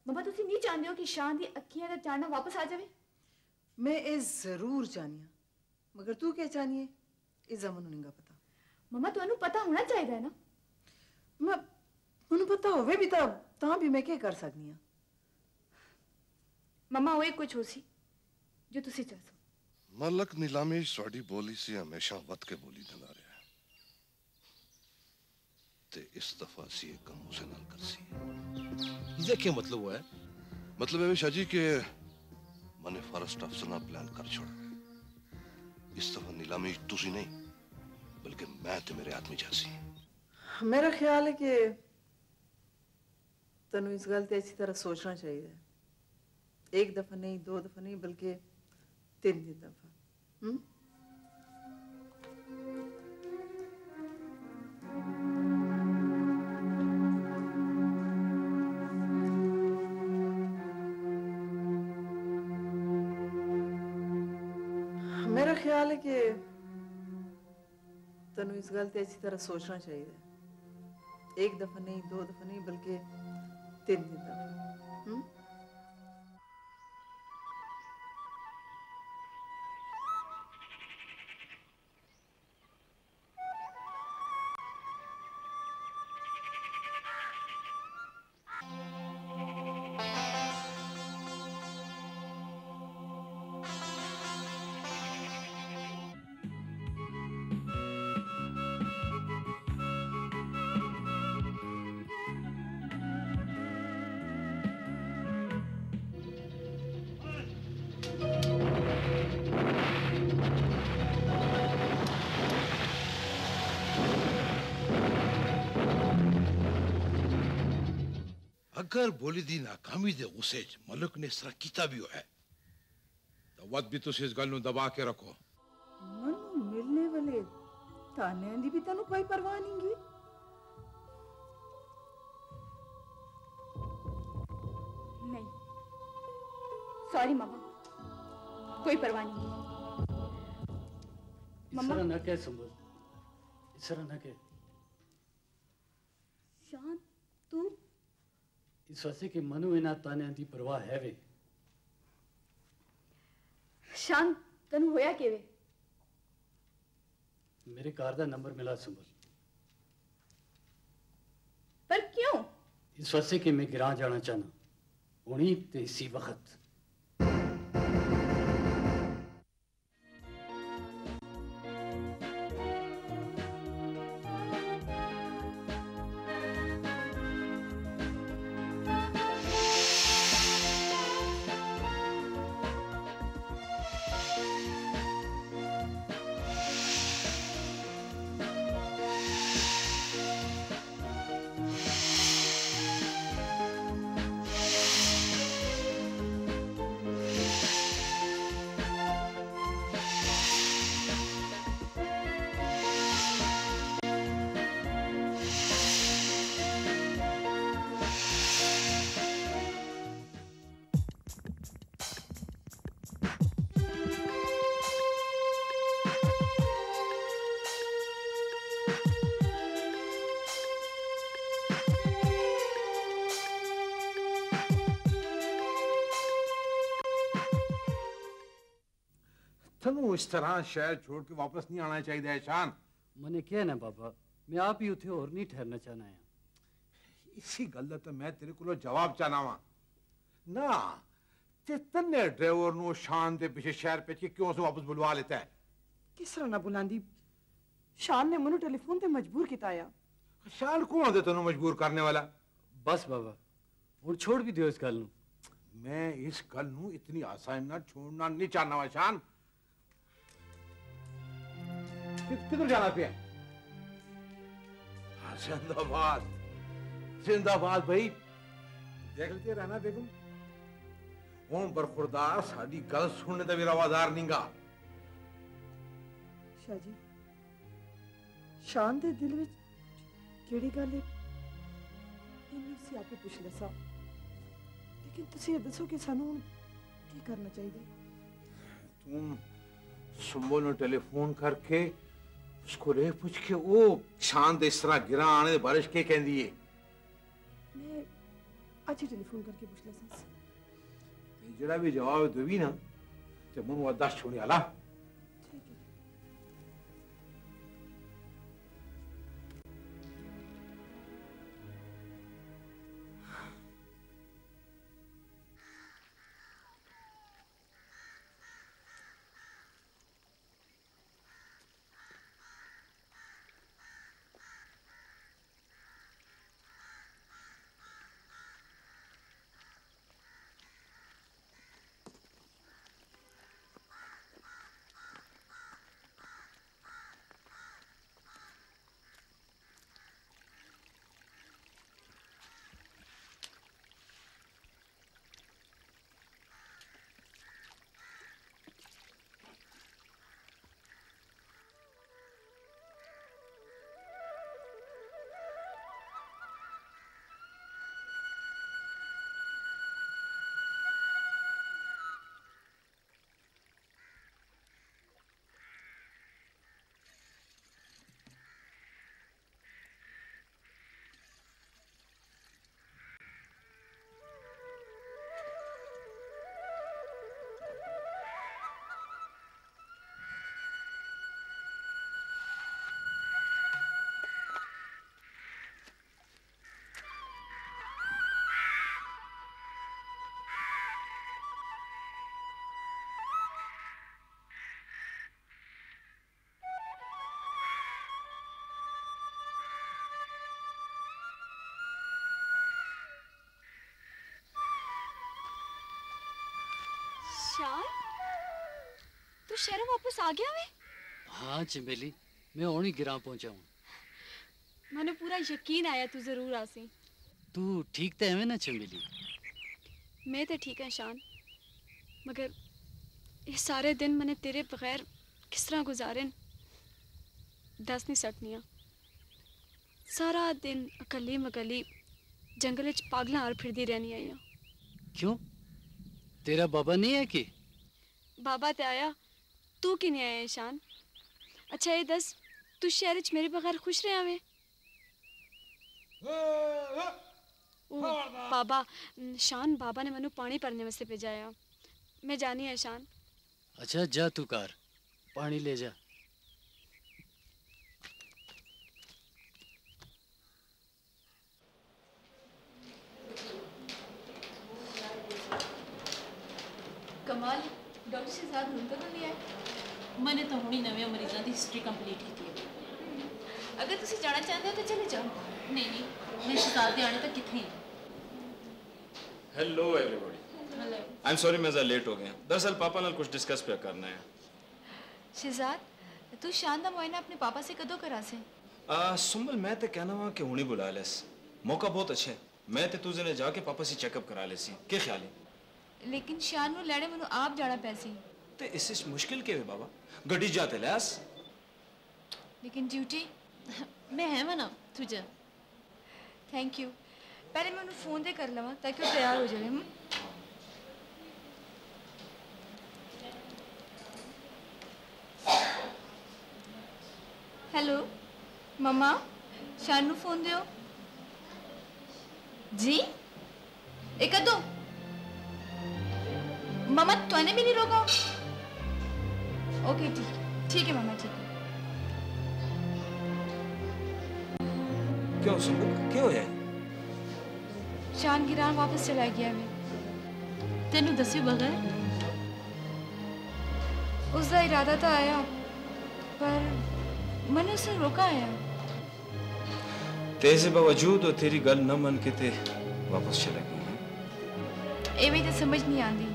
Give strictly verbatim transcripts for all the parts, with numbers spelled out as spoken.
मम्मा तुसी नहीं चाहते हो कि शान दी अखियां दा चानना वापस आ जावे? मैं ए जरूर चाहनिया, मगर तू क्या चाहनी है इस जमन नहीं पता। मम्मा तुहानू पता होना चाहिए ना। मैं मुझे पता होवे भी ता ता भी मैं क्या कर सकनी हां। मम्मा वो कुछ हो सी जो तुसी चाहो। मलक नीलामी साड़ी बोली सी हमेशा वत के बोली दिंदा रहा है ते इस दफा सी एक कम उसे नाल कर सी। इसे क्या मतलब हुआ है? मतलब है शाजी के मैंने फॉरेस्ट अफसर ना प्लान कर छोड़ा। इस दफा नीलामी तुसी नहीं बल्कि मैं ते मेरे आदमी जैसी। मेरा ख्याल है कि तनु इस गल ते अच्छी तरह सोचना चाहिए। एक दफा नहीं, दो दफा नहीं, बल्कि तीन तीन दफा। हम्म मेरा ख्याल है कि तनु इस गल ते अच्छी तरह सोचना चाहिए। एक दफा नहीं, दो दफा नहीं, बल्कि तीन तीन दफा। हम्म अगर बोली दी नाकामी दे गुस्से च मलक ने इस तरह कीता भी है तो वत भी तुम इस गल नूं दबा के रखो। मनु मिलने वाले ताने दी भी तनु कोई परवाह नहीं गी। नहीं सॉरी मम्मा, कोई परवाह नहीं। मम्मा इस तरह ना कह संभल, इस तरह ना कह। शान तू इस वजह कि मनु इना ताने दी परवाह है वे। शान तनु होया के वे? मेरे कार दा नंबर मिला संभल। पर क्यों? इस वजह कि मैं गिरां जाना चाहना उन्हीं ते इसी वक्त। तनु इस तरह शहर छोड़ के वापस नहीं आना चाहिए है शान। मैंने क्या ना बाबा, मैं आप ही उठे और नहीं ठहरना चाहना है। इसी गल दा तो मैं तेरे को जवाब चाहना वा ना ते तन्ने ड्राइवर नु शान दे पीछे शहर पे के क्यों से वापस बुलवा लेता है? किस तरह ना बुलांदी? शान ने मनु टेलीफोन ते मजबूर किताया। शान कौन है तनु मजबूर करने वाला? बस बाबा और छोड़ भी दियो इस गल नु। मैं इस गल नु इतनी आसानी ना छोड़ना नहीं चाहना वा शान। किधर जाना पे? हाँ जिंदाबाद जिंदाबाद भाई। देखते रहना बेगम हूं बरखुरदार साड़ी गल सुनने का भी रवादार नहींगा। शाह जी शान दे दिल विच केड़ी गल है इन्हें सी आपे पूछ लसा, लेकिन तुसी ये दसो कि सानू की करना चाहिए? तुम सुंबो ने टेलीफोन करके उसको रे पूछ के वो शान दे इस तरह गिरा आने दे बारिश के कहंदी है। मैं आज ही टेलीफोन करके पूछ लें सस जड़ा भी जवाब देवी ना ते मुंह अदास छोड़ी आला ठीक है शान तू शहर वापस आ गया वे हाँ चमेली मैं ओनी गिरा पहुंचा हूँ मैंने पूरा यकीन आया तू जरूर आसी तू ठीक तो है ना चमेली मैं तो ठीक है शान मगर ये सारे दिन मैंने तेरे बगैर किस तरह गुजारे दस नहीं सकनिया सारा दिन अकली मकली जंगल च पागला हार फिरदी रहनी आई क्यों तेरा बाबा नहीं है कि बाबा ते आया तू कि नहीं आया शान अच्छा ये दस तू शहर च मेरे बगैर खुश रहा वे ओ बाबा शान बाबा ने मैनू पानी भरने वास्ते भेजाया मैं जानी है शान अच्छा जा तू कार पानी ले जा कमाल डॉक्टर से साथ हुन तो नहीं आए मैंने तो हुणी नवे मरीजों की हिस्ट्री कंप्लीट की थी अगर तुसी जाना चाहते हो तो चले जाओ नहीं नहीं मैं शहजादे आने तक कितने hello everybody hello I am sorry मैं ज़रा लेट हो गया दरअसल पापा नाल कुछ डिस्कस पे करना है शहजाद तू शान दा मुआयना अपने पापा से कदों करा से आ, सुंबल मैं तो कहना वा कि हुणी बुला लेस मौका बहुत अच्छा है मैं तो तुझे ने जाके पापा से चेकअप करा लेसी के ख्याल है लेकिन शान नु लैणे मनु आप जाना पैसी ते इससे मुश्किल के है बाबा गड्डी जाते लैस लेकिन ड्यूटी मैं है मना तुझे थैंक यू पहले मैं उन्हें फोन दे कर लवा ताकि वो तैयार हो जाए हम हेलो मम्मा शान नु फोन दियो जी एक दो मम्मा तूने भी नहीं रोका ओके ठीक ठीक है मम्मा ठीक है क्यों सुंबल क्यों है शान गिरान वापस चला गया मैं तेनू दस्से बगैर उसका इरादा तो आया पर मैंने उसे रोका आया तेरे बावजूद और तेरी गल न मन के ते वापस चला गया एवे तो समझ नहीं आती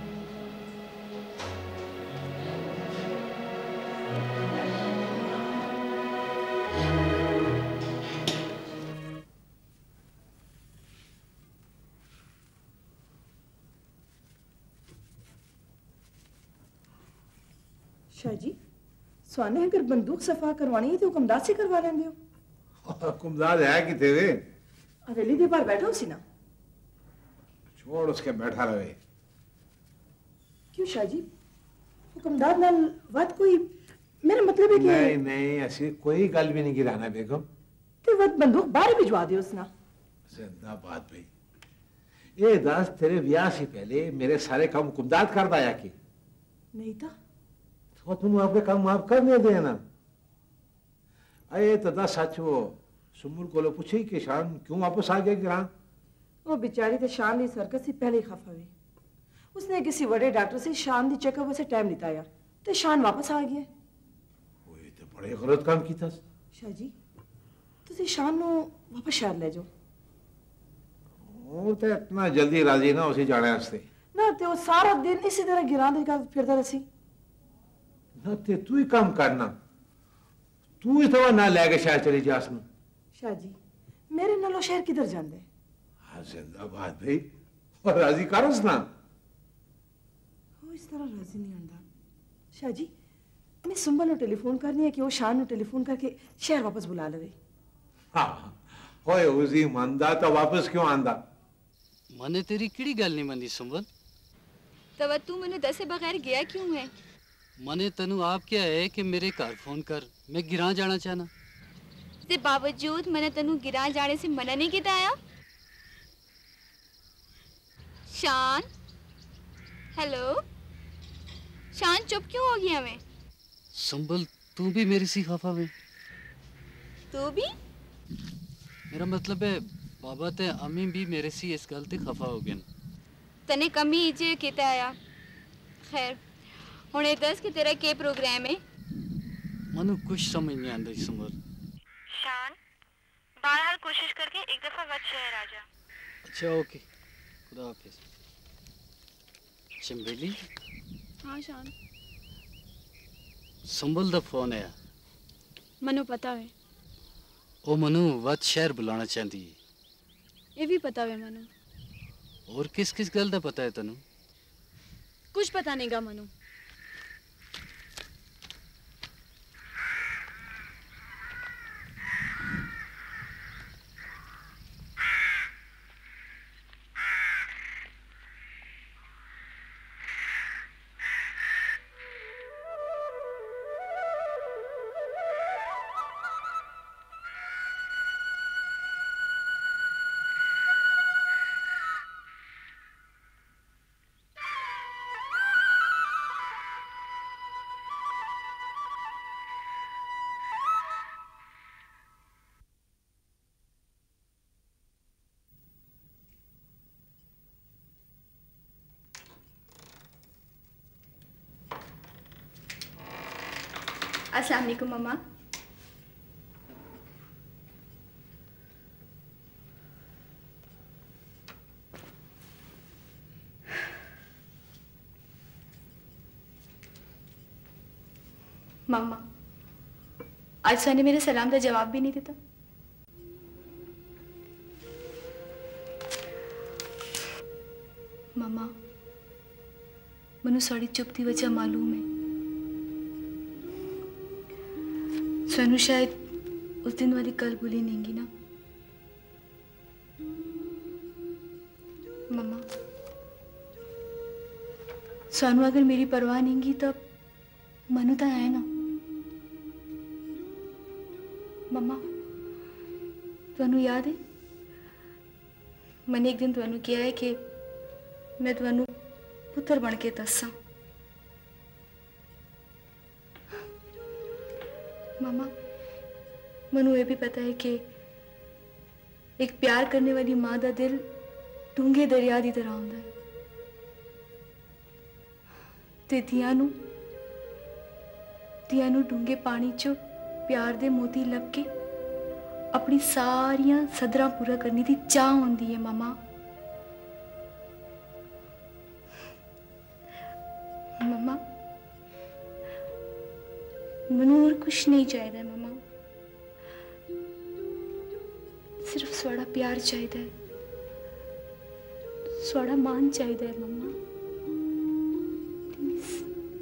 शाह जी स्वाने अगर बंदूक सफा करवानी है तो हुक्मदार से करवा लेंगे हो हुक्मदार है कि तेरे हवेली दे बाहर बैठो सी ना छोड़ उसके बैठा रहे क्यों शाह जी हुक्मदार नाल वत कोई मेरा मतलब है कि नहीं नहीं ऐसी कोई गल भी नहीं गिराना बेगम ते वत बंदूक बाहर भिजवा दे उसना जिंदाबाद भाई ये दस तेरे ब्याह से पहले मेरे सारे काम हुकुमदार कर दाया की नहीं था तो तुम आपके काम माफ कर नहीं देना। अरे तो दस सच वो सुमुल को लो पूछी कि शान क्यों वापस आ गया ग्रां? वो बेचारी तो शान दी सर्कस से पहले ही खफा हुई। उसने किसी बड़े डॉक्टर से शान दी चेकअप से टाइम लिताया तो शान वापस आ गया। वो ये तो बड़े गलत काम की था। शाह जी तुसी शान नो वापस शहर ले जाओ। वो तो इतना जल्दी राजी ना उसे जाने वास्ते ना ते वो सारा दिन इसी तरह गिरां दे का फिरदा रसी। ना ते तू ही काम करना, तू ही तो ना लेके शहर चली जास में। शाह जी मेरे नालो शहर किधर जांदे? हाँ जिंदाबाद भाई और राजी करस ना। वो इस तरह राजी नहीं होता। शाह जी मैं सुंबल नो टेलीफोन करनी है कि वो शान नो टेलीफोन करके शहर वापस बुला ले। हाँ होए उसी मंदा तो वापस क्यों आंदा? मने तेरी किड़ी गल नहीं मंदी सुंबल। तब तू मैंने दसे बगैर गया क्यों है? मने तनु आप क्या है कि मेरे घर फोन कर, मैं गिरां जाना चाहना। ते बावजूद मैंने तनु गिरां जाने से मना नहीं किया आया। शान हेलो शान चुप क्यों हो गया? मैं सुंबल तू भी मेरी सी खफा में? तू भी? मेरा मतलब है बाबा ते अम्मी भी मेरे सी इस गल ते खफा हो गए। तने कमी इजे किता आया। खैर हुणे दस कि तेरा के प्रोग्राम है? मनु कुछ समझ नहीं आंदा सुंबल। शान बहरहाल कोशिश करके एक दफा वत शहर आ जा। अच्छा ओके खुदा हाफिज। चंबेली। हाँ शान। सुंबल दा फोन आया। मनु पता है। ओ मनु वत शहर बुलाना चाहती है। ये भी पता है मनु। और किस किस गल दा पता है तनु? कुछ पता नहीं गा मनु। अस्सलाम वालेकुम मम्मा। मम्मा आज सनी मेरे सलाम का जवाब भी नहीं देता। मम्मा मनु साड़ी चुप की वजह मालूम है। सोनू शायद उस दिन वाली कल भूली नहीं ना। मम्मा सोनू अगर मेरी परवाह नहीं की तब मनु तो है ना। मम्मा तुहानू याद है मैंने एक दिन तुहानू किया है कि मैं तुहानू पुत्र बन के दसा। मामा मनु ये भी पता है कि एक प्यार करने वाली माँ का दिल डूंगे दरिया की तरह होता है। ते दिया नू दिया नू डूंगे पानी चो प्यार दे मोती लब के अपनी सारियां सदरां पूरा करने की चाह होती है। मामा मम्मा मनु और कुछ नहीं चाहिए मम्मा, सिर्फ सोड़ा प्यार चाहिए, सोड़ा मान चाहिए मम्मा। प्लीज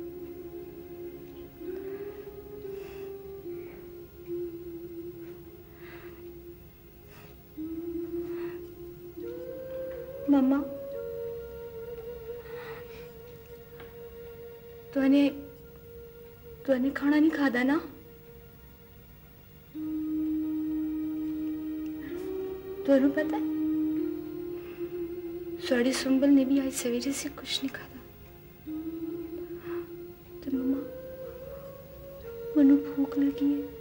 मम्मा तुने तुने खाना नहीं खादा ना? तुहानू पता है साड़ी सुंबल ने भी आज सवेरे से कुछ नहीं खाया। तो मम्मा मनु भूख लगी है।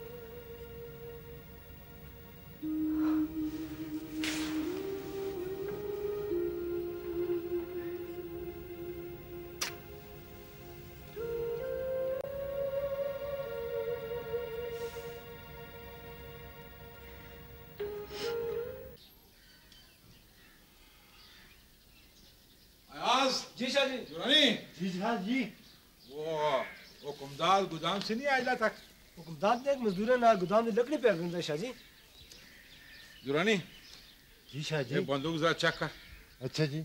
जी शाह जी। दुरानी जी शाह जी। वो वो कुमदाल गोदाम से नहीं आया तक। वो कुमदाल ने एक मजदूर नाल गोदाम में लकड़ी पैक करता शाह जी। दुरानी जी शाह जी। ये बंदूक जरा चेक कर। अच्छा जी।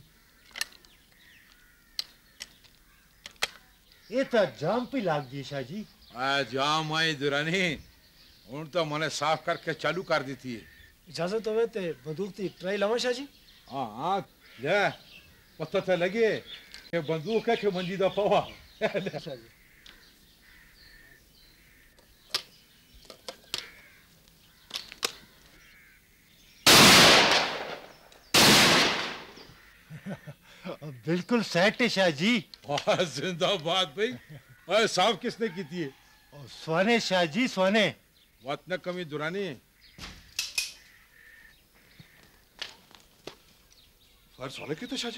ये तो जाम पे लाग गई शाह जी। आ जाम आई दुरानी हुन तो मैंने साफ करके चालू कर दी थी। इजाजत होवे ते बंदूक ती ट्राई लावा शाह जी। हाँ हाँ ले पता तो लगे कि बंदूक है कि मंजी दा पवा। शाह जी। बिल्कुल सेट है शाह जी। जिंदाबाद भाई। अरे साफ किसने की थी? सोने शाह जी सोने। बात न कमी दुरानी। फायर सोने की तो शाह जी।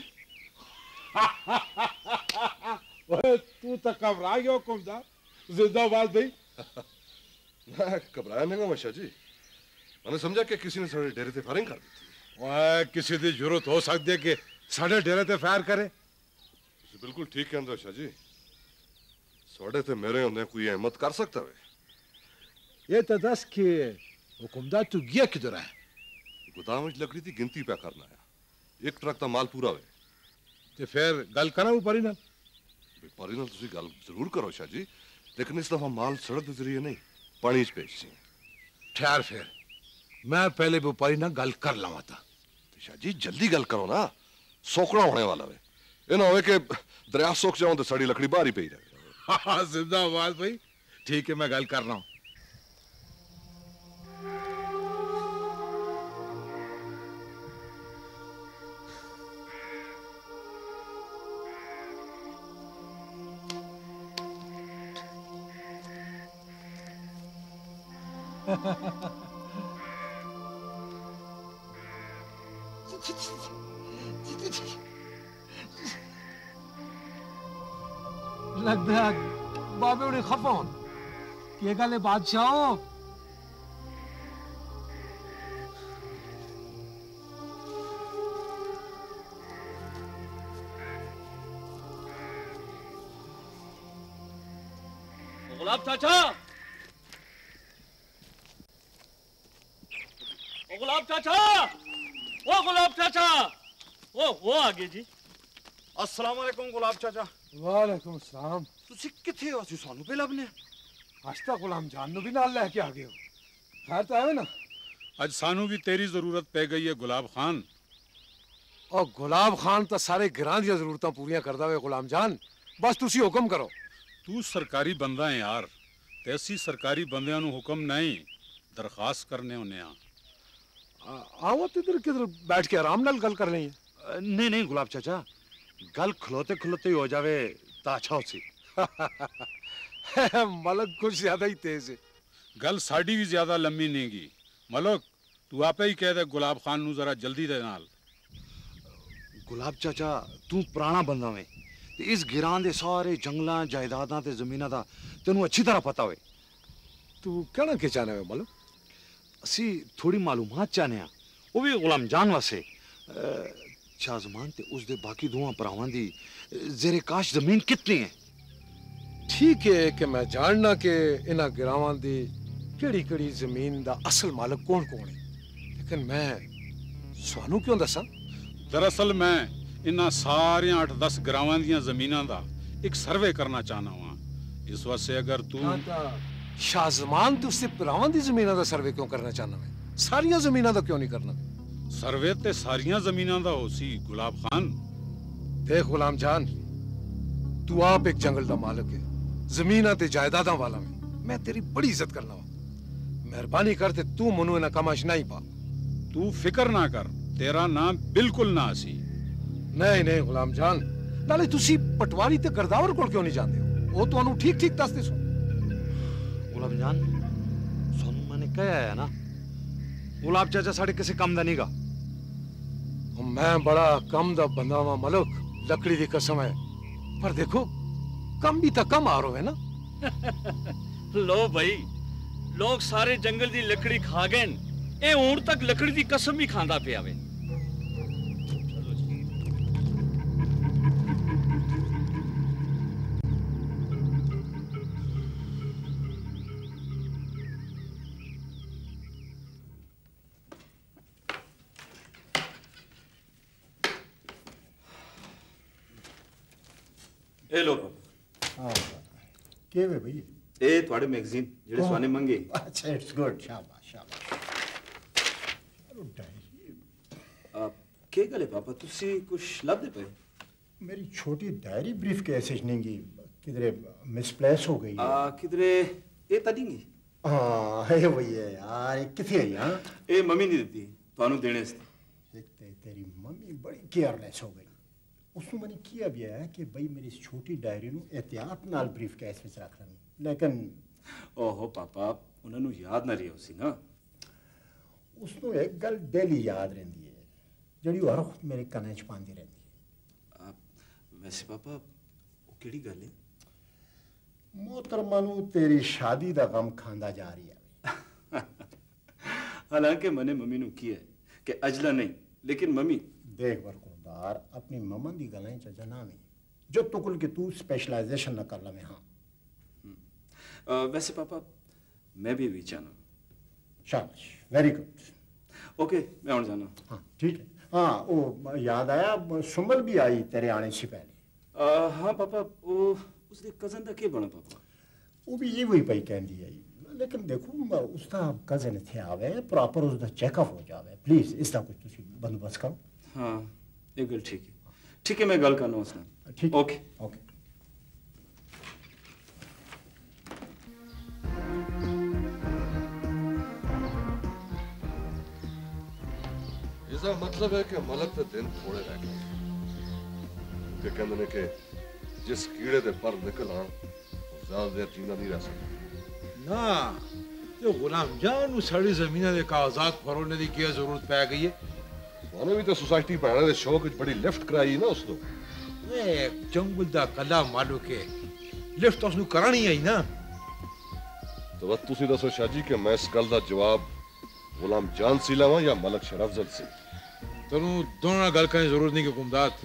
तू तो घबरा गया कुमदार। जिंदाबाद भाई। मैं घबराया नहीं मैं शाह जी। मैंने समझा कि किसी ने साढ़े डेरे से फायरिंग कर दी थी। ओए किसी की जरूरत हो सकती है कि साढ़े डेरे से फायर करे। बिल्कुल ठीक कहंदे शाह जी। साढ़े ते मेरे होने कोई हिम्मत कर सकता है? ये तो दस के हुकुमदार तू गया किधर है? गोदाम में लकड़ी थी गिनती पे करना है। एक ट्रक का माल पूरा है। ते फिर गल करा ऊपर ही ना। पारी ना तुसी गल जरूर करो शाह जी, लेकिन इस दफा माल सड़क के जरिए नहीं पानी च पेश सी। ठहर फिर मैं पहले व्यापारी ना गल कर लवा था। शाह जी जल्दी गल करो ना, सोकड़ा होने वाला है। ये ना होवे कि दरिया सोख जाऊं तो सड़ी लकड़ी बाहर ही पई रहे। हाँ जिंदाबाद भाई। ठीक है मैं गल कर रहा हूँ। लगता है बाबे उन्हें खफा होन कि गल बादशाह गुलाब चाचा। ओ गुलाब चाचा। ओ गुलाब चाचा। ओ वो आगे जी। अस्सलाम वालेकुम गुलाब चाचा। वालेकुम सलाम। तुसी किथे हो? असि सानू पे लभने। आज तक गुलाम जान नु भी नाल लेके आ गए हो। खैर तो आवे ना। आज सानू भी तेरी जरूरत पै गई है गुलाब खान। और गुलाब खान तो सारे गिरां दी जरूरतां पूरियां करदा वे गुलाम जान। बस तुसी हुक्म करो। तू सरकारी बंदा है यार। तैसी सरकारी बंदियां नु हुक्म नहीं दरखास्त करने होने आ। आओ तो इधर किधर बैठ के आराम नाल गल कर लें। नहीं नहीं गुलाब चाचा, गल खलोते खलोते ही हो जावे ता अच्छा होसी। मलक कुछ ज्यादा ही तेज है। गल साड़ी भी ज्यादा लंबी नहीं गी। मलक तू आपे ही कह दे गुलाब खान नु जरा जल्दी दे नाल। गुलाब चाचा तू पुराना बंदा वे ते इस गिरां दे सारे जंगलां जायदादां ते जमीनां दा तेनू अच्छी तरह पता होवे। तू कहना के चाहना है मलक? असी थोड़ी मालूमात चाहने आ, वो भी गुलाम जान वास्ते। शाहजमान ते उसदे बाकी दोवां भरावां दी जेरे काश जमीन कितनी है? ठीक है कि मैं जानना कि इन्हां गिरावां दी केड़ी केड़ी जमीन दा असल मालक कौन कौन है, लेकिन मैं स्वानू क्यों दसा? दरअसल मैं इन्हां सारे अठ दस ग्रावां दियां जमीनां दा एक सर्वे करना चाहना वा। इस वास्ते अगर तू शाहजमान तू उससे भरावां दी जमीनां दा सर्वे क्यों करना चाहना है? सारियां जमीनां दा क्यों नहीं करना? सर्वे ते सारियां जमीनां दा होसी गुलाब खान। देख गुलाम जान, तू आप एक जंगल दा मालिक है, जमीनां ते जायदादां वाला है। मैं तेरी बड़ी इज्जत करना वा। मेहरबानी कर ते तू मनु इन्हां कमाश नहीं पा। तू फिक्र ना कर, तेरा नाम बिल्कुल ना आसी। नहीं नहीं गुलाम जान, नाले तुसी पटवारी ते गरदावर कोल क्यों नहीं जांदे हो? वो तुहानू ठीक ठीक दसदे सो। गुलाम जान सोनू मैंने कहा है ना, गुलाब चाचा साढ़े किसी कम दा नहींगा। मैं बड़ा कम दा बंदा वा मलक, लकड़ी दी कसम है, पर देखो कम भी तो कम आ रहे है ना। लो भाई, लोग सारे जंगल दी लकड़ी खा गए, ए ऊंट तक लकड़ी दी कसम भी खांदा पिया वे। ए लो हाँ के वे भाई ए थोड़े मैगजीन जेड़े स्वाने मंगे। अच्छा इट्स गुड, शाबाश शाबाश। आप के गले पापा तुसी कुछ लब दे पे? मेरी छोटी डायरी ब्रीफ केस नहीं किधरे मिसप्लेस हो गई आ किधरे ए तदींगी। हाँ है वही है यार, किथे है यार? ए मम्मी नहीं देती तानू देने से। ते, तेरी मम्मी बड़ी केयरलेस हो गई। उसने मैंने किया भी है कि भाई मेरी इस छोटी डायरी नु एहतियात नाल ब्रीफ केस विच रख लवी, लेकिन ओहो पापा उन्होंने याद ना रही उसी ना। उसनु एक गल डेली याद रहंदी है जड़ी हर वक्त मेरे कन्ने च पांदी रहंदी है। वैसे पापा वो केड़ी गल है? मोहतरमा नु तेरी शादी दा गम खांदा जा रही है। हालांकि मैंने मम्मी नु किया है कि अजला नहीं, लेकिन मम्मी देख बरकुरदार अपनी मम्मा दी गलें च जना में जो तुकुल के तू स्पेशलाइजेशन न कर लवे। हाँ आ, वैसे पापा मैं भी विचाना। शाबाश, वेरी गुड। ओके मैं और जाना। हाँ ठीक है। हाँ वो याद आया सुमल भी आई तेरे आने से पहले। आ, हाँ पापा वो उसके कजन दा के बना पापा? वो भी ये वही पई कहंदी है, लेकिन देखो उसका कजन थे आवे प्रॉपर उसका चेकअप हो जावे, प्लीज इसका कुछ तुसी बंदोबस्त करो। हाँ ये गल ठीक है, ठीक है मैं गल करना उसने। ठीक ओके ओके। इसका मतलब है कि मलक के दिन थोड़े रह गए कि कहते ने कि जिस कीड़े दे पर निकल आन ज्यादा देर जीना नहीं रह सकता ना। जो गुलाम जान साड़ी जमीन दे कागजात फरोने दी क्या जरूरत पै गई है? उन्होंने भी तो सोसाइटी बनाने दे शौक विच बड़ी लिफ्ट कराई ना उसको। ए जंगल दा कला मालू के लिफ्ट उसनु करानी आई ना। तो बस तुसी दसो शाह जी कि मैं इस गल दा जवाब गुलाम जान सी लवां या मलक शराफजद से? तनु दोनों गल करने जरूरत नहीं कि कुमदात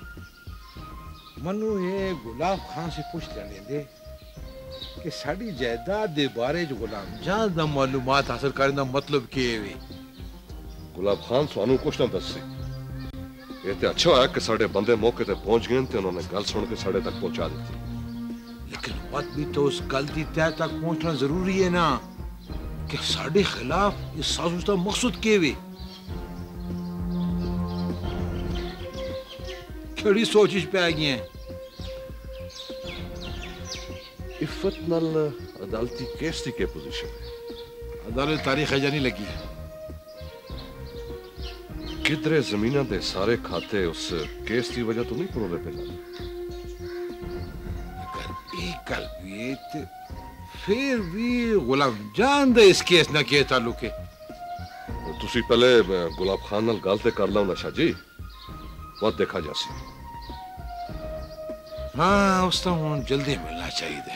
मनु ये गुलाब खान से पूछ लेने दे कि साड़ी जायदाद दे बारे च गुलाम जान दा मालूमात हासिल करने दा मतलब के वे? गुलाब खान स्वानू कुछ ना दस्सी। ये ते अच्छा है कि साडे बंदे मौके ते पहुंच गए ते उन्होंने गल सुन के साडे तक पहुंचा दी। लेकिन बात भी तो उस गल दी तय तक पहुंचना जरूरी है ना कि साडे खिलाफ इस साजिश दा मकसद के वे? केड़ी सोच च पै गई हैं? इफ्फत नाल अदालती केस दी के पोजीशन है? अदालत तारीख है नहीं लगी। किधरे जमीना दे सारे खाते उस केस की वजह तो नहीं परोले पे जाते? अगर एक गल भी ते फिर भी गुलाम जान दे इस केस ना के ताल्लुक है। तो तुसी पहले गुलाब खान नाल गल ते कर लो ना शाह जी, बहुत देखा जासी। हाँ उसका हूँ जल्दी मिलना चाहिए।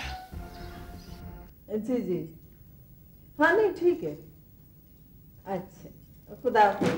जी जी हाँ नहीं ठीक है। अच्छा खुदा हाफिज।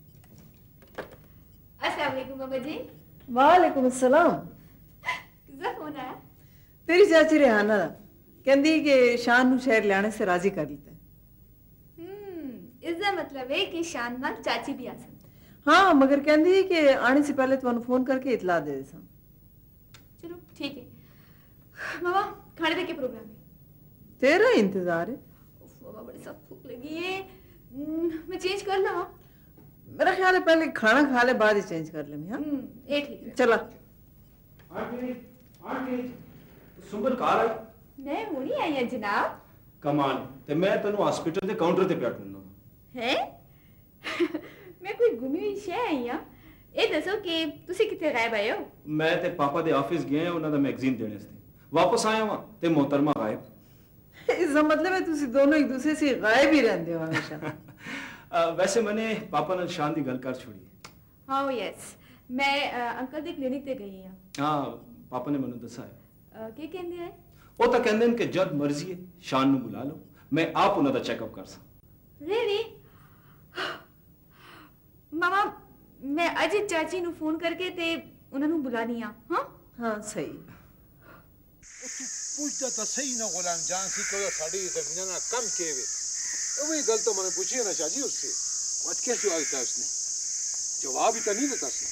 अस्सलाम वालेकुम बाबा जी। वालेकुम अस्सलाम। किसका फोन आया? तेरी चाची रेहाना दा कहंदी कि शान नु शहर लाने से राजी कर लेता। हम्म इसका मतलब है कि शान नाल चाची भी आ सकती। हाँ मगर कहंदी कि आने से पहले तुहानू फोन करके इतला दे देसा। चलो ठीक है। बाबा खाने का क्या प्रोग्राम है? तेरा इंतजार है। उफ बाबा बड़ी सख्त भूख लगी है। मैं चेंज कर लूं? मेरा ख्याल है पहले खाना खा ले बाद ही चेंज कर ले। हाँ ये ठीक है। चला। आंटी आंटी सुंबल कार आई? मैं हुणी आई है जनाब। कमाल ते मैं तन्नू हॉस्पिटल दे काउंटर ते बैठ लूंगा। है? मैं कोई गुमी हुई शे आई हां। ਇਹ ਦੱਸੋ ਕਿ ਤੁਸੀਂ ਕਿੱਥੇ ਗਾਇਬ ਆਏ ਹੋ? मैं ते पापा दे ऑफिस गए हैं उन्होंने मैगजीन देने से वापस आया वहां ते मोहतरमा गायब। इसका मतलब है ਤੁਸੀਂ ਦੋਨੋਂ ਇੱਕ ਦੂਸਰੇ से गायब ही रहते हो हमेशा। आ, वैसे मैंने पापा नाल शान दी गल कर छोड़ी है। हाँ यस मैं अंकल दे क्लिनिक ते गई हां। हां पापा ने मैनू दसा है। ਕੀ ਕਹਿੰਦੇ ਆ? ਉਹ ਤਾਂ ਕਹਿੰਦੇ ਨੇ ਕਿ ਜਦ ਮਰਜ਼ੀ ਹੈ ਸ਼ਾਨ ਨੂੰ ਬੁਲਾ ਲਓ ਮੈਂ ਆਪ ਉਹਨਾਂ ਦਾ ਚੈੱਕਅਪ ਕਰ ਸਾਂ। Really? मामा मैं अज चाची नु फोन करके ते उन्हां नु बुलानी आ। हां हां सही। पूछता तो सही ना गुलाम जान सी को साड़ी जमीन ना कम केवे वही गल तो मैंने पूछी है ना शाजी उससे आज क्या जवाब दिया उसने? जवाब ही तो नहीं देता उसने।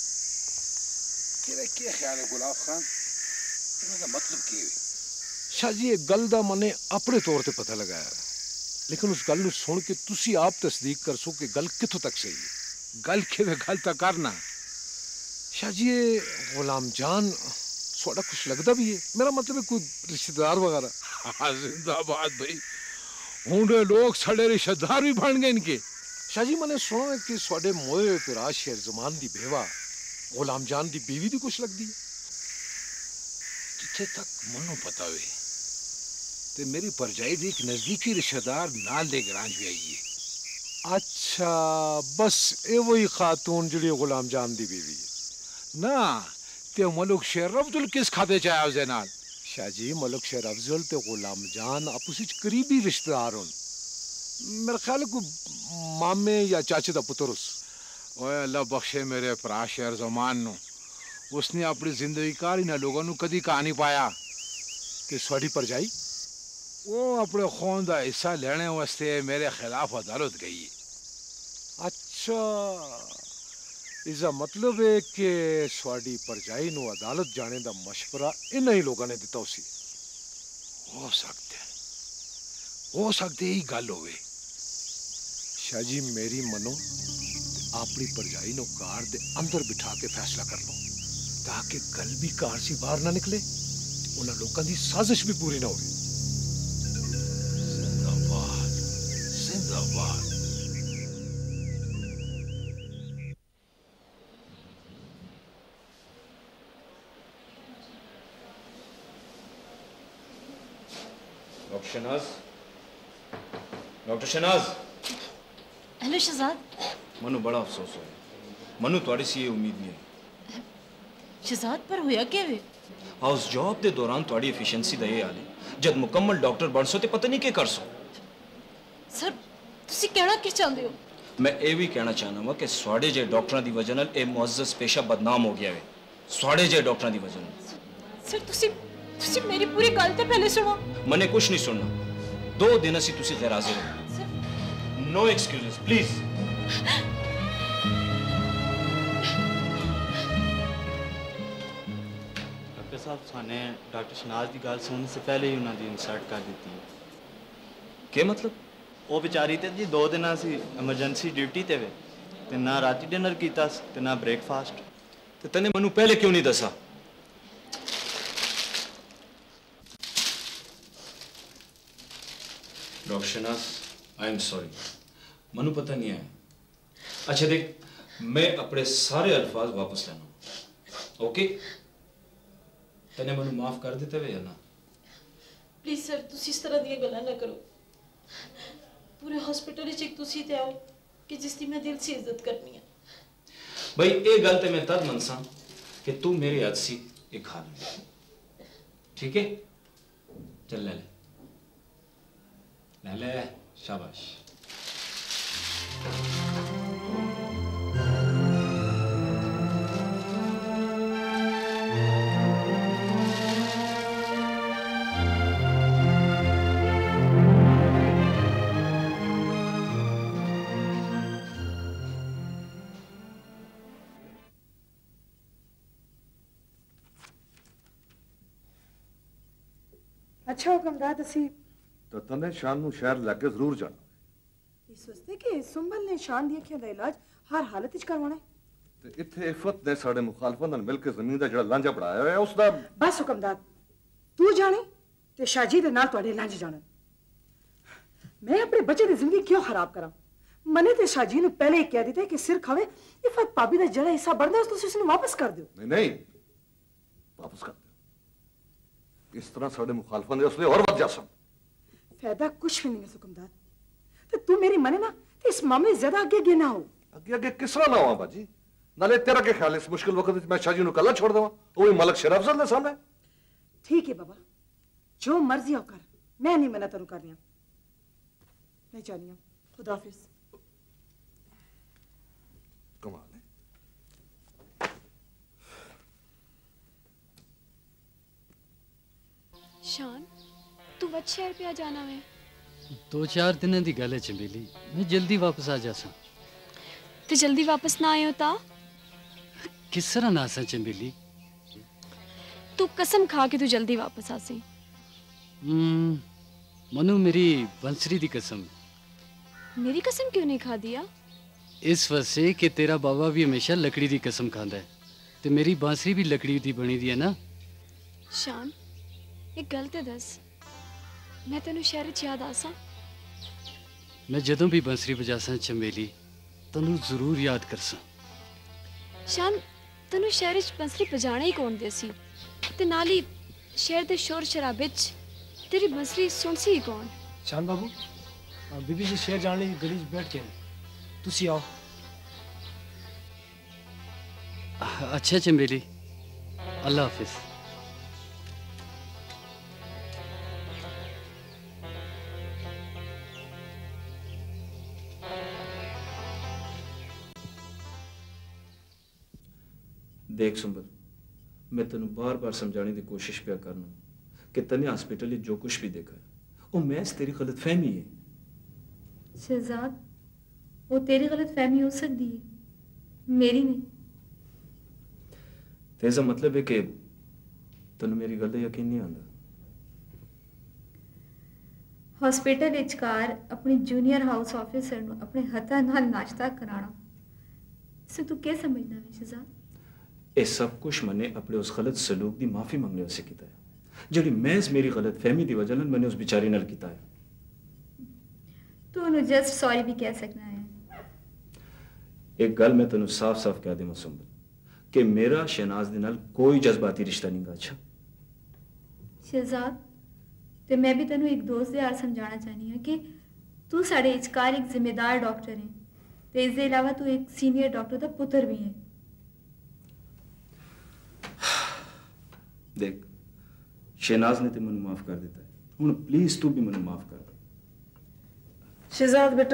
तेरा क्या ख्याल है गुलाब खान इसका मतलब केवे? शाजी ये गल दा मने अपने तौर पे पता लगाया लेकिन उस गल नु सुन के तुसी आप तस्दीक कर सो कि गल किथों तक सही है गल केवे गल तक करना। शाजी ये गुलाम जान थोड़ा कुछ लगता भी है मेरा मतलब है कोई रिश्तेदार वगैरह? हाँ जिंदाबाद भाई हुंडे लोग साढ़े रिश्तेदार भी बन गए इनके। शाजी मैंने सुना है कि साढ़े मोए पिरा शेर जमान दी बेवा गुलाम जान दी बीवी दी कुछ लगती है जिथे तक मनो पता हुए ते मेरी परजाई दी एक नजदीकी रिश्तेदार नाल दे ग्रांज भी आई है। अच्छा बस ए वही खातून जड़ी गुलाम जान दी बीवी है ना ते मलक शेर अफजल किस खाते चाहे उसे नाल? शाजी मलक शेर अफजल ते गुलाम जान आपस विच करीबी रिश्तेदार होन मेरे ख्याल को मामे या चाचे दा पुत्र उस। ओए अल्लाह बख्शे मेरे भरा शेर जमान नु उसने अपनी जिंदगी कार इन्हां लोगों नु कदी कहा नहीं पाया कि साड़ी परजाई वो अपने खून दा हिस्सा लेने वास्ते मेरे खिलाफ अदालत गई है। अच्छा इसका मतलब है कि स्वाडी परजाई नु अदालत जाने दा मशवरा इन ही लोगों ने दिता उसी। हो सकते हो सकते ही गल होवे। शाहजी मेरी मनो अपनी परजाई नु कार दे अंदर बिठा के फैसला कर लो ताकि गल भी कार से बाहर ना निकले उन्हां लोगों की साजिश भी पूरी ना हो। जिंदाबाद जिंदाबाद। Doctor Shahnaz doctor Shahnaz. Hello Shahzad. Manu बड़ा अफसोस होया मनु थोड़ी सी उम्मीद नहीं है। शहजाद पर होया क्या वे? हाउस जॉब दे दौरान थोड़ी एफिशिएंसी दा ये हाल है जब मुकम्मल डॉक्टर बन सो ते पता नहीं क्या कर सो। सर तुसी कहना क्या चाहते हो? मैं ये भी कहना चाहना वा कि स्वाड़े जे डॉक्टरां दी वजह नाल ए मुअज्जज पेशा बदनाम हो गया है स्वाड़े जे डॉक्टरां दी वजह नाल। सर तुसी तुसी मेरी पूरी गल ते पहले सुनो। मने कुछ नहीं सुनना दो दिन असी तुसी गैर हाजिर हो। No excuses please. डॉक्टर साहब थाने डॉक्टर शहनाज की गल सुनने से पहले ही उन्होंने इंसल्ट कर दी थी। क्या मतलब? वो बेचारी ते जी दो दिन असी एमरजेंसी ड्यूटी ते वे ते ना राती डिनर कीता ते ना ब्रेकफास्ट। ते तने मनु पहले क्यों नहीं दसा? Doctor Shahnaz I am sorry Manu पता नहीं है। अच्छा देख मैं अपने सारे अल्फाज वापस लेना ओके? तने मनु माफ कर देते वे या ना? प्लीज सर तुसी इस तरह दी गल्लां ना करो। पूरे हॉस्पिटल विच एक तुसी ते आओ कि जिसकी मैं दिल से इज्जत करनी है। भाई ये गल ते मैं तद मनसा कि तू मेरे हाथ सी एक खा ले ठीक है? चल ले ले ले शाबाश। अच्छा हुक्मदार असी तो तने शान नु शहर लेके जरूर जाना। ये सोचते कि सुंबल ने शान दी अखियां दा इलाज हर हालत विच करवाना है ते इत्थे इफत ने साडे मुखालफां नाल मिल के जमीन दा जेड़ा लांझा पड़ाया होया उस दा बस हुक्मदार तू जाने ते शाजी दे नाल ਤੁਹਾਡੇ लांझ जाना। मैं अपने बच्चे दी जिंदगी क्यों खराब करा? मने ते शाजी नु पहले ही कह दिता कि सिर खावे इफत भाभी दा जड़ा हिस्सा बनदा उस तुसी उसनु वापस कर दियो। नहीं नहीं वापस कर दो। इस तरह साडे मुखालफां दे उसले और वध जासन। फायदा कुछ भी नहीं है सुकमदार। ते तू मेरी मने ना ते इस मामले ज्यादा आगे आगे ना हो। आगे आगे किस तरह ना हो बाजी? नाले तेरा के ख्याल इस मुश्किल वक्त में मैं शाजी नु कल्ला छोड़ देवा वो भी मलक शेर अफजल दे सामने? ठीक है बाबा जो मर्जी हो कर मैं नहीं मना तेरू करनी। मैं जानी हूं खुदा हाफिज। कमाल है। शान तू वच शहर पे आ जाना है? दो चार दिन की गल है चमेली, मैं जल्दी वापस आ जासा। ते जल्दी वापस ना आयो ता किस तरह ना आसा चमेली? तू कसम खा के तू जल्दी वापस आसी। हम्म, मनु मेरी बंसरी दी कसम। मेरी कसम क्यों नहीं खा दिया? इस वजह कि तेरा बाबा भी हमेशा लकड़ी दी कसम खांदा है ते मेरी बांसुरी भी लकड़ी दी बनी दी है ना। शान एक गल ते दस, मैं तेनू शहर च याद आसा? मैं जदों भी बांसुरी बजासा चमेली तैनू जरूर याद करसा। शान तेनू शहर च बांसुरी बजाना ही कौन देसी ते नाली शहर दे शोर शराबे च तेरी बांसुरी सुनसी ही कौन? शान बाबू बीबी जी शहर जाने की गली च बैठ के तुसी आओ। अच्छा चमेली, अल्लाह हाफिज। देख सुंबल, मैं तेन बार बार समझाने की कोशिश पिया करना कि तने हॉस्पिटल जो कुछ भी देखा है वो महज तेरी गलत फहमी है। शहजाद वो तेरी गलत फहमी हो सकती है, मेरी नहीं। तेजा मतलब है कि तेन मेरी गल यकीन नहीं आता। हॉस्पिटल इचकार अपनी जूनियर हाउस ऑफिसर नु अपने हथा नाल नाश्ता कराना इसे तू क्या समझना है शहजाद? ये सब कुछ मैंने अपने उस गलत सलूक की माफी मंगने वास्ते किया है, जिहड़ी महज मेरी गलत फहमी की वजह मैंने उस बेचारी नाल किया है। तू उन्हें जस्ट सॉरी भी कह सकना है। एक गल मैं तेन साफ साफ कह देवां सुंबल कि मेरा शहनाज दे नाल कोई जज्बाती रिश्ता नहीं गा। अच्छा शहजाद ते मैं भी तेनू एक दोस्त दे हाल समझाना चाहनी हूं कि तू साडे इचकार एक जिम्मेदार डॉक्टर है ते इस दे अलावा तू एक सीनियर डॉक्टर दा पुत्र भी है। देख शहनाज ने ते मैनू माफ कर दिता है, हुण प्लीज तू भी मैनू माफ कर दे। शहजाद बेटा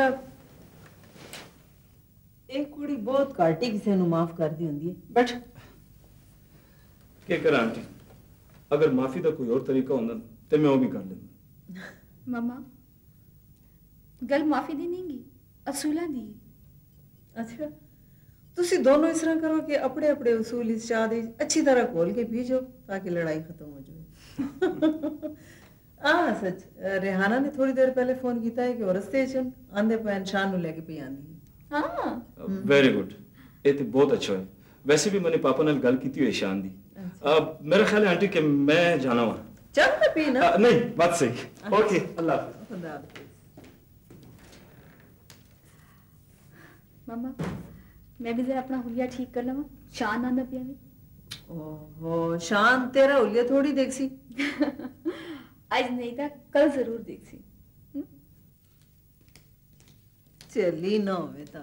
एक कुड़ी बहुत घाटी किसी नु माफ कर दी हुंदी है। बैठ। क्या करा आंटी, अगर माफी का कोई और तरीका होंदा ते मैं वो भी कर लेंदा। मम्मा गल माफी दी नहीं गी, असूलां दी। अच्छा तुसी दोनों इस तरह करो कि अपने अपने उसूल इस चाह दे अच्छी तरह खोल के पीजो ताकि लड़ाई खत्म हो जाए। हाँ सच रेहाना ने थोड़ी देर पहले फोन किया है कि वो रस्ते च आंदे पे शान नु लेके पे आंदी है। हाँ वेरी गुड, ये तो बहुत अच्छा है। वैसे भी मैंने पापा नाल गल की हुई है शान दी। अब मेरा ख्याल है आंटी कि मैं जाना हुआ। चल ना पी ना। नहीं बात सही। ओके अल्लाह हाफिज। खुदा हाफिज। मम्मा मैं भी जरा अपना हुलिया ठीक कर लवा, शान आंदा पिया भी। ओहो शान तेरा हुलिया थोड़ी देखसी। आज नहीं था कल जरूर देखसी। चली ना होवे ता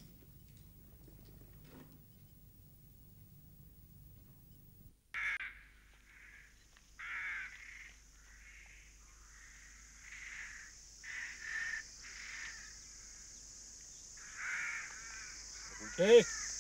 बूटे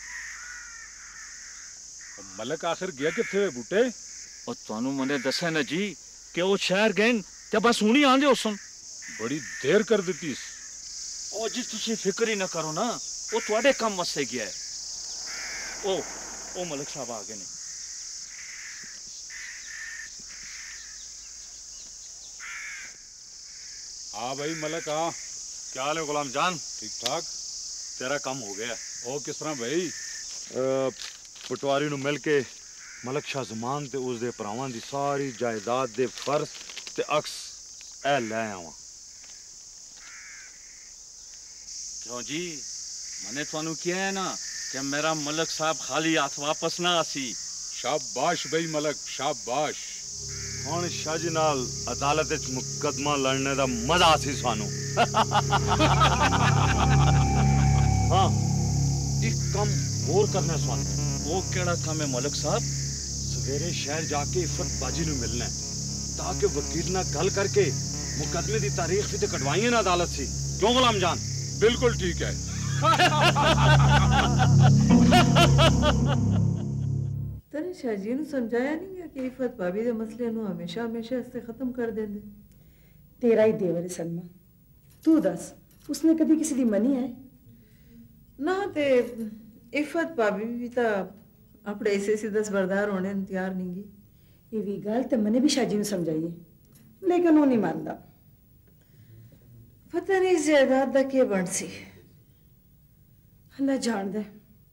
मलक आखिर गया किथे बूटे? और तानू मने दसे ना जी कि वो शहर गए ते बस हुणी आंदे उसन। बड़ी देर कर दी। ओ जी तुसी फिक्र ही ना करो ना, वो ਤੁਹਾਡੇ ਕੰਮ ਵਾਸਤੇ ਗਿਆ है। ओ ओ मलिक साहब आ गए ने। हाँ भाई मलक हाँ। क्या हाल है गुलाम जान? ठीक ठाक। तेरा काम हो गया? ओ किस तरह भाई? पटवारी नु मिल के मलक शाह जमान ते उस दे भरावां दी सारी जायदाद दे फर्ज ते अक्स ए ले आवा। क्यों जी मैंने थानू किया है ना कि मेरा मलक साहब खाली हाथ वापस ना आसी। शाबाश भाई मलक शाबाश। हुण शज नाल अदालत विच मुकदमा लड़ने दा मजा आसी सानू। हाँ एक काम और करना सानू। वो केड़ा काम है मलक साहब? सवेरे शहर जाके इफत बाजी नू मिलना है ताकि वकील ना गल करके मुकदमे दी तारीख भी तो कटवाइए ना अदालत से। क्यों गुलाम जान? बिल्कुल ठीक है। तने शाहजी नू समझाया नहीं गया कि इफत भाभी दे मसले नू हमेशा हमेशा इससे खत्म कर देंदे। तेरा ही देवर है सलमा, तू दस उसने कभी किसी दी मनी है ना? ते इफत भाभी भी ता अपने ऐसे से दसबरदार होने नू तैयार नहीं गी। ये भी गल ते मैंने भी शाहजी नू समझाई है लेकिन वो नहीं मानदा। पता नहीं जायदाद दा के बन सी, अल्लाह जान दे।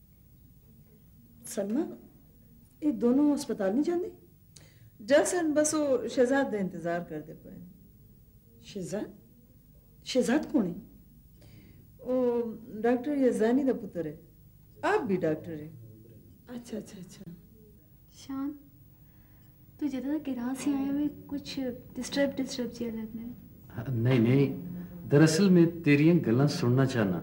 सलमा ये दोनों अस्पताल नहीं जाते? जसन बस वो शहजाद का इंतजार करते पे। शहजाद? शहजाद कौन है? वो डॉक्टर यजानी का पुत्र है। आप भी डॉक्टर है? अच्छा अच्छा अच्छा। शान तू ज्यादा किराए से आए हुए कुछ डिस्टर्ब डिस्टर्ब सी लगना है। नहीं नहीं दरअसल मैं तेरियां गल्लां सुनना चाहना।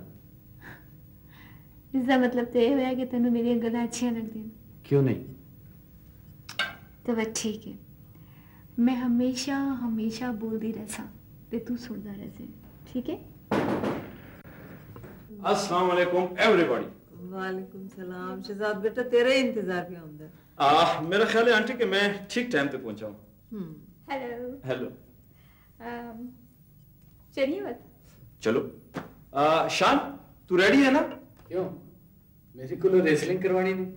इसका मतलब तो ये होया कि तेनू मेरी गल्लां अच्छियां लगदी। क्यों नहीं? तो बस ठीक है, मैं हमेशा हमेशा बोलती रहसा ते तू सुनता रहसे, ठीक है? अस्सलाम वालेकुम एवरीबॉडी। वालेकुम सलाम। शहजाद बेटा तेरा ही इंतजार पे होंदा है। आ मेरा ख्याल है आंटी कि मैं ठीक टाइम पे पहुंचा हूं। Hello hello. चलिए मत चलो। आ, शान तू रेडी है ना? क्यों मेरे को रेसलिंग करवानी थी?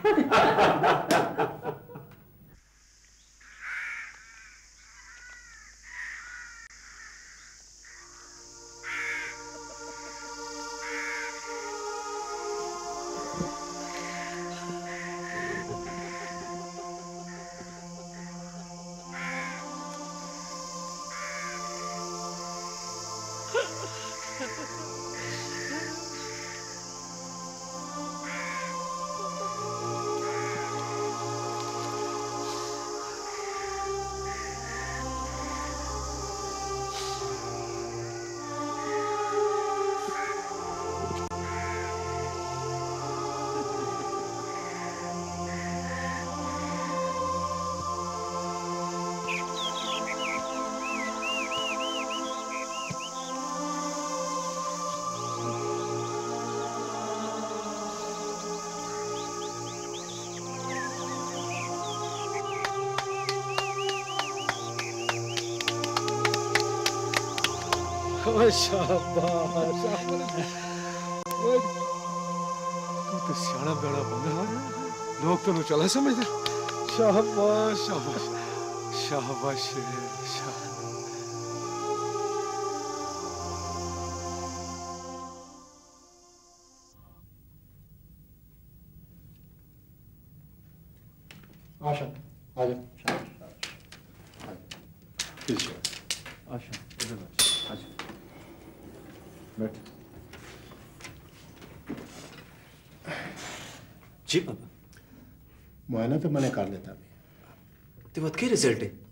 शाबाश तू तो सियाना बेड़ा बंदा है, लोग तो चला समझते। शाबाश शाबाश शाबाश शाबाश। आशा आ जा। आशा इधर बैठ। आजा बैठ। जी पापा मुआयना तो मैंने कर लेता भी। तो बात क्या रिजल्ट है?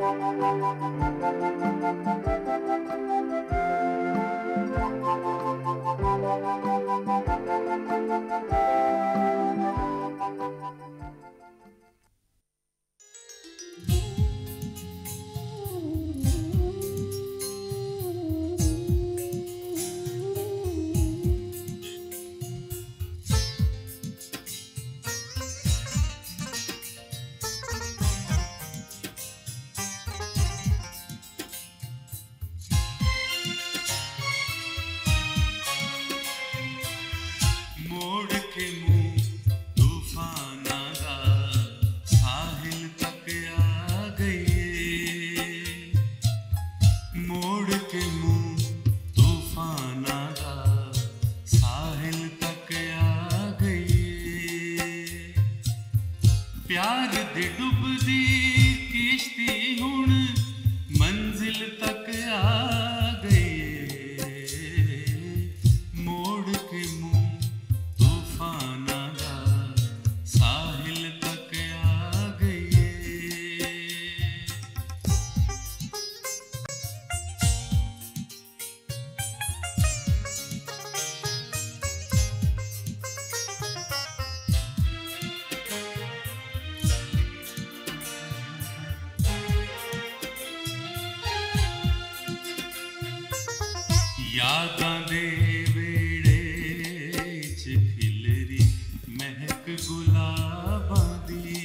यादां दे वेड़े च खिलरी महक गुलाबां दी,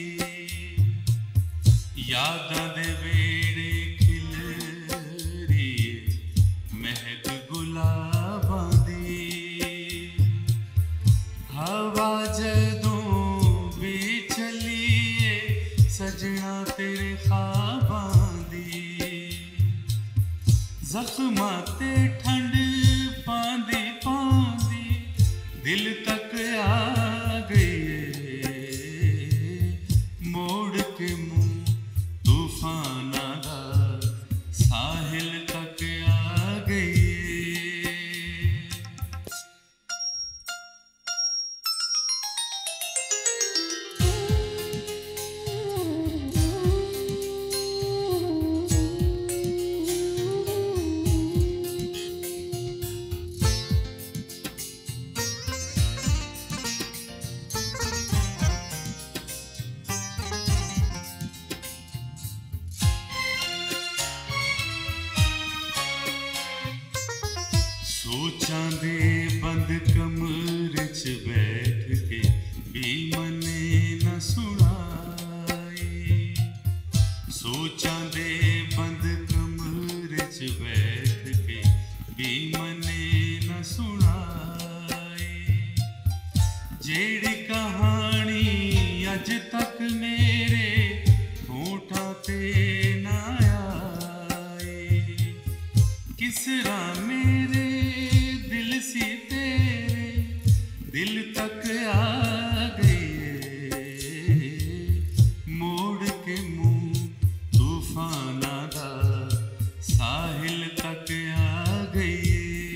यादां दे वेड़े खिलरी महक गुलाबां दी। हवा जदों भी चलिए सजना तेरे ख्वाबां दी, जख्मां ते ठंड पांदी पांदी दिल तक आ गई, मोड़ के मुंह तूफाना दा साहिल तक आ गई। सोचां दे बंद कमरे च बैठ के भी मने न सुनाई, सोचां दे बंद कमरे च बैठ के भी मने न सुनाई। जेड़ी कहानी अज तक मेरे होठां ते ना आई, किस राह मेरे दिल सी तेरे दिल तक आ गई, मोड़ के मुंह तूफाना दा साहिल तक आ गई।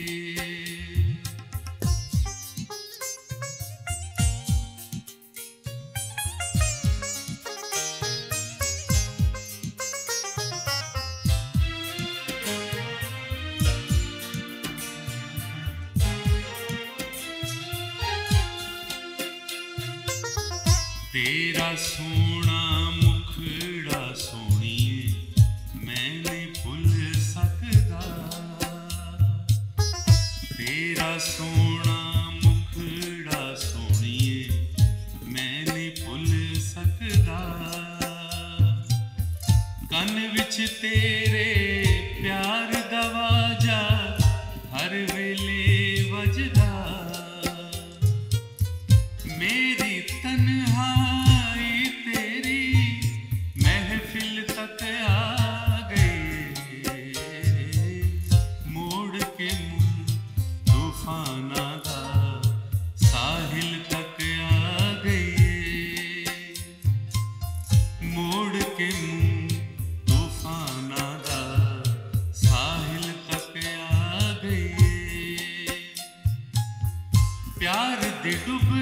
तेरा सोना मुखड़ा सोनिए मैं नहीं भुल सकदा, तेरा सोना मुखड़ा सोनिए मैं नहीं भुल सकदा। कन विच तेरे प्यार दा वाजा हर वेले वजदा, मेरी तन्हाई तेरी महफिल तक आ गई, मोड़ के मुंह तूफाना दा साहिल तक आ गई, मोड़ के मुंह तूफाना दा साहिल तक आ गई। प्यार दे डुब